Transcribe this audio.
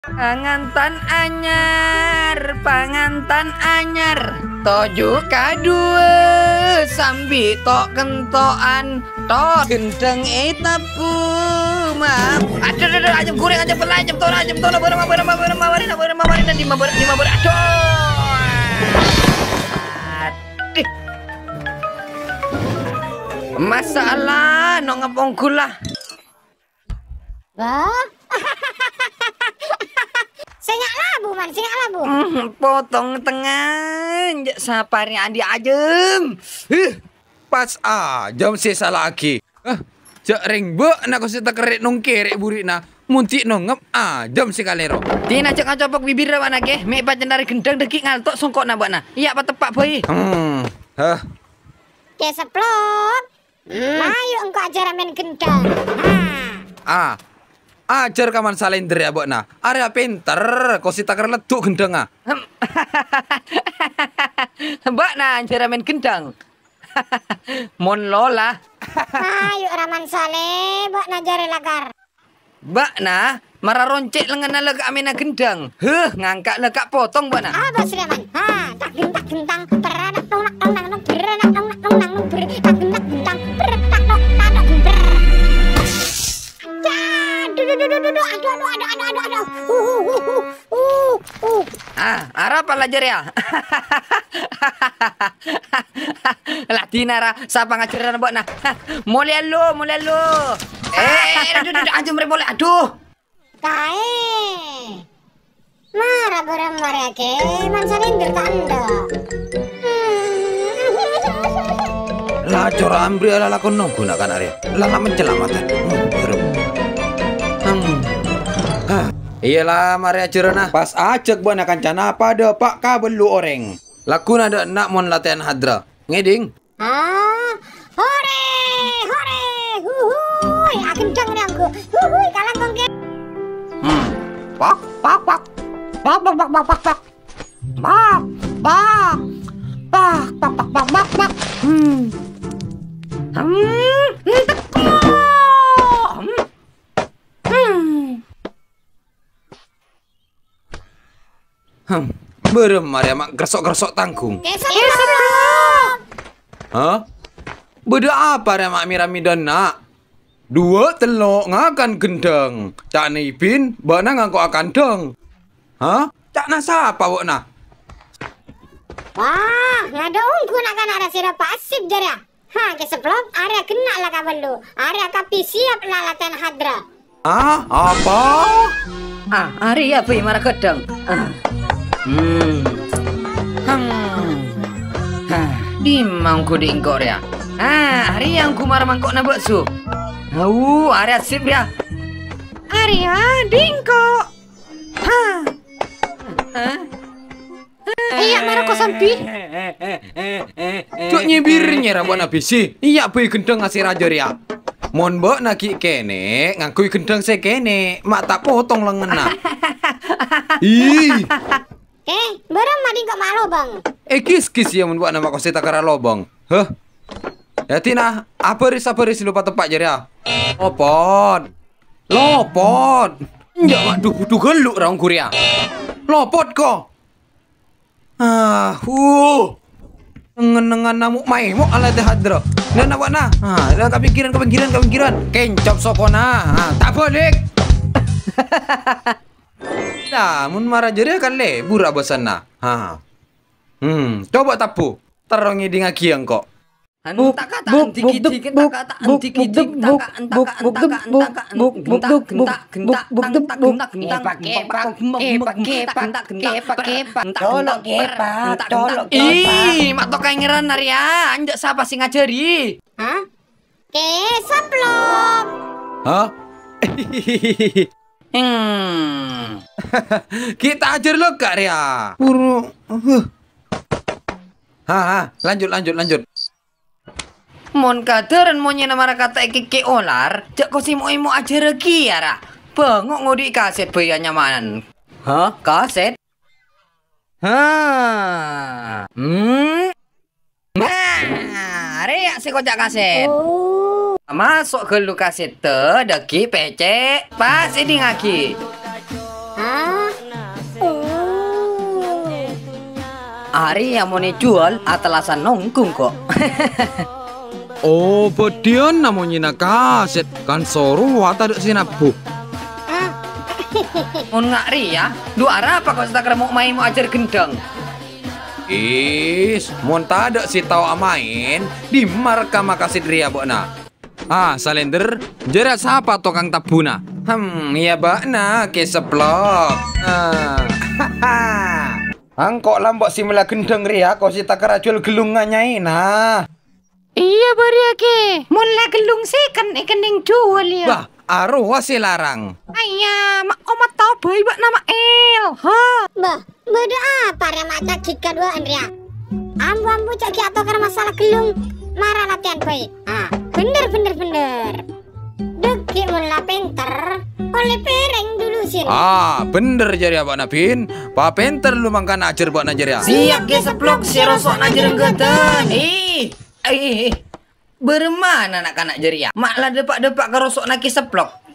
Pangantan anyar, toju kadua, sambi tok kentoan, tok gendeng etapu, maaf. Aduh, ajam goreng, ajam pelai, ajam tola, di mabur, aduh. Masalah, no ngapong gula. Wah. Sengak labu man, sengak labu. Potong tengah, sapari andi ajem. Pas ajam si salah lagi. Jak ring be nak ko sita kerek nong kerek burina. Munti nongep ajam si kalero. Tina cek ngacopok bibir wana ke, mek pancen dari gendeng dekik ngaltok songkok nabakna. Iya apa tepak boy? Ke seplok. Ayo engkau ajar main gendeng. Ajar kaman salender ya bokna. Area pinter, kau sita kerek leduk gendeng ah. Mbak na ajar main gendeng. Mon lola. Ayo Raman Saleh, mbak najare lagar. Mbak na, marah roncek lengan lega amena gendang. Ngangkat lega potong mbak na. Apa Sleman? Tak gentang, beranak nong beranak nong ber, tak gentang, beranak nong ber. Aduh. Arah apa lajar ya? Lah Dinara, siapa ngajarin mbak na? Mulai lu. Aduh, boleh. Aduh. Kae. Marah barang marah ke, man salender tanda. Lah cora ambri ala lakon nong gunakan area. Lala mencelamatan. Iyalah Maria Cerana. Pas ajak buana kancana pada Pak Kabelu oreng. Lakun ada nak mon latihan hadra. Ngeding. Hore. Huhuy, akan dang aku. Huhuy, kalang kongke. Pak. Pak. Berem Maria mak gersok tanggung. Beda apa ya mak mirami dan nak? Dua telok ngakan gendeng. Cak nipin, bana ngangko akan deng. Cak nasa apa wak na? Wah, ngada ungku nak kan ada sira pasif jara. Keseplok area kena lah kabelu. Area kapi siap lah latihan hadra. Apa? Hari apa yang marah gedang? Di mangku di ingkor ya. Hari yang ku marah mangkok na bakso. Area sip ya. Area dingko. Iya marah kau sampi. Cuk nyibirnya rambut nabi sih. Iya boy gendeng ngasih raja ya. Mon mbok naki kene ngakui gendeng sekene. Mak tak potong lengan na. Ih. Barang madi kok malu bang. Kis ya mun buat nama kau sita kara lobang. Ya Tina, apa rilis lupa tepak jadi ya. Lopot. Enggak mak duh geluk raung kuria. Lopot kok. Nengan namuk maimuk ala teh hadro. Dan awak na. Dah kepikiran. Kencop sopona. Tak boleh. Mun marah jeri akan lebur abosan na. Coba tapu. Terongi di ngakiang kok. Mak tok kangeran Naria, anjak siapa sih ngajari? Seplok. Kita ajar lo kak Ria. Lanjut. Mon kaderan monye nama kata keke olar, jak ko si mo ajar lagi ya ra. Bengok ngodi kaset bayanya manan. Kaset? Ria si kocak kaset. Masuk ke lu kaset deki pecek pas ini ngaki. Ah. Oh. Ari yang mau jual atalasan nongkung kok. Oh, bodion namanya kaset kan soru wata dek sinabu. Mun ngari ya, dua arah apa kau setakar mau main mau ajar gendang. Is, mun tada si tau amain di marka makasid ria bokna. Ah, salender, jera siapa tukang tabuna? Iya bakna ke seplok. Angkok lambok si mela gendeng ria kau si takar jual gelungannya nah. Iya bari ke. Mula gelung sih kan ikan jual ya. Bah, arwah si larang. Ayah, mak omat tau bayi bak nama El. Ha. Bah, bodo apa remak cak jika dua Andrea. Ambu cak atau karena masalah gelung marah latihan bayi. Ah, bener. Deki mula pinter, oleh pereng dulu sih. Ah, bener jari abak Nabin. Pa penter lu mangkan ajar buat najar ya. Siap ke seplok si rosok najar enggetan. Bermana anak-anak jeria? Maklah depak-depak ke rosok naki seplok.